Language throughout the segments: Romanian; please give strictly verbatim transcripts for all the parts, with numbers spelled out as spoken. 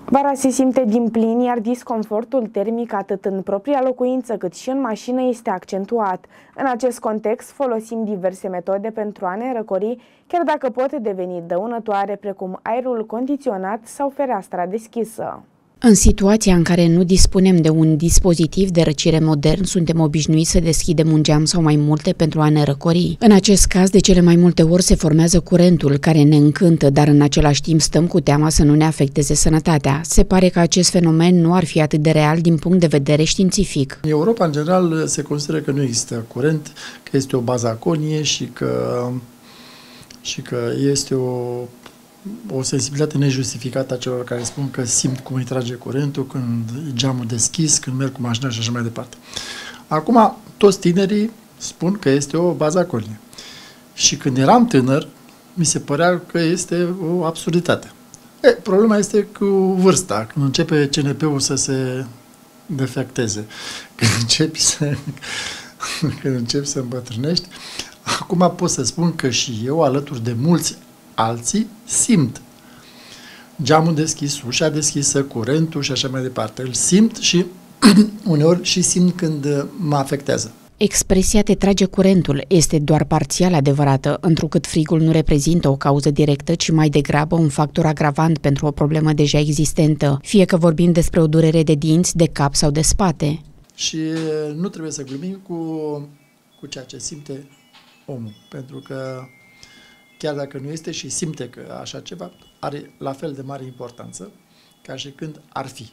Vara se simte din plin, iar disconfortul termic atât în propria locuință cât și în mașină este accentuat. În acest context folosim diverse metode pentru a ne răcori, chiar dacă pot deveni dăunătoare, precum aerul condiționat sau fereastra deschisă. În situația în care nu dispunem de un dispozitiv de răcire modern, suntem obișnuiți să deschidem un geam sau mai multe pentru a ne răcori. În acest caz, de cele mai multe ori se formează curentul care ne încântă, dar în același timp stăm cu teama să nu ne afecteze sănătatea. Se pare că acest fenomen nu ar fi atât de real din punct de vedere științific. În Europa, în general, se consideră că nu există curent, că este o bazaconie și că, și că este o o sensibilitate nejustificată a celor care spun că simt cum îi trage curentul când e geamul deschis, când merg cu mașina și așa mai departe. Acum, toți tinerii spun că este o bazaconie. Și când eram tânăr, mi se părea că este o absurditate. E, problema este cu vârsta, când începe C N P-ul să se defecteze, când începi să, când începi să îmbătrânești. Acum pot să spun că și eu, alături de mulți alții, simt geamul deschis, ușa deschisă, curentul și așa mai departe. Îl simt și uneori și simt când mă afectează. Expresia te trage curentul este doar parțial adevărată, întrucât frigul nu reprezintă o cauză directă, ci mai degrabă un factor agravant pentru o problemă deja existentă, fie că vorbim despre o durere de dinți, de cap sau de spate. Și nu trebuie să glumim cu, cu ceea ce simte omul, pentru că chiar dacă nu este și simte că așa ceva, are la fel de mare importanță ca și când ar fi.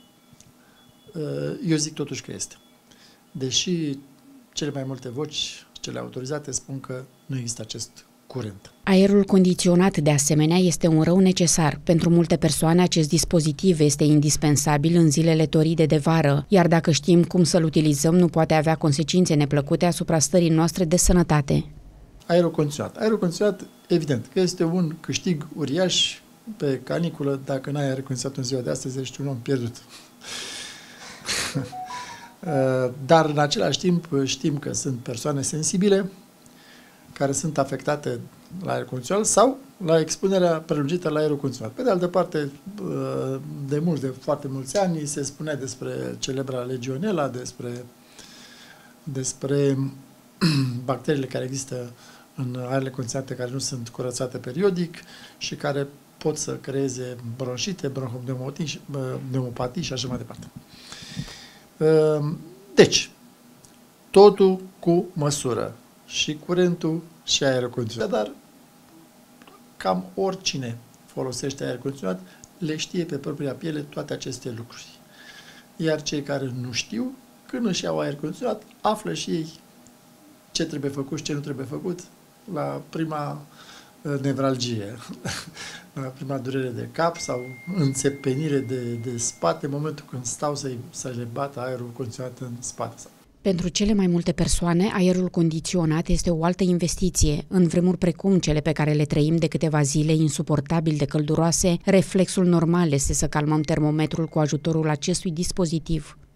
Eu zic totuși că este. Deși cele mai multe voci, cele autorizate, spun că nu există acest curent. Aerul condiționat, de asemenea, este un rău necesar. Pentru multe persoane, acest dispozitiv este indispensabil în zilele toride de vară, iar dacă știm cum să-l utilizăm, nu poate avea consecințe neplăcute asupra stării noastre de sănătate. Aerul condiționat. Aerul condiționat, evident, că este un câștig uriaș pe caniculă. Dacă n-ai aer condiționat în ziua de astăzi, ești un om pierdut. Dar, în același timp, știm că sunt persoane sensibile care sunt afectate la aer condiționat sau la expunerea prelungită la aerul condiționat. Pe de altă parte, de mult, de foarte mulți ani, se spunea despre celebra legionela, despre, despre bacteriile care există în aerele condiționate care nu sunt curățate periodic și care pot să creeze bronșite, bronhopneumopatii și așa mai departe. Deci, totul cu măsură. Și curentul și aerul condiționat. Dar cam oricine folosește aer condiționat le știe pe propria piele toate aceste lucruri. Iar cei care nu știu, când își iau aer condiționat, află și ei ce trebuie făcut și ce nu trebuie făcut la prima nevralgie, la prima durere de cap sau înțepenire de, de spate, în momentul când stau să, să le bată aerul condiționat în spate. Pentru cele mai multe persoane, aerul condiționat este o altă investiție. În vremuri precum cele pe care le trăim de câteva zile insuportabil de călduroase, reflexul normal este să calmăm termometrul cu ajutorul acestui dispozitiv.